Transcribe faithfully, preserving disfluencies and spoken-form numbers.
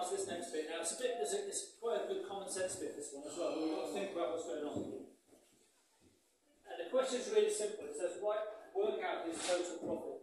to this next bit. Now, it's a bit, it's, a, it's quite a good common sense bit, this one as well. We've got to think about what's going on. And the question is really simple. It says, right, work out his total profit.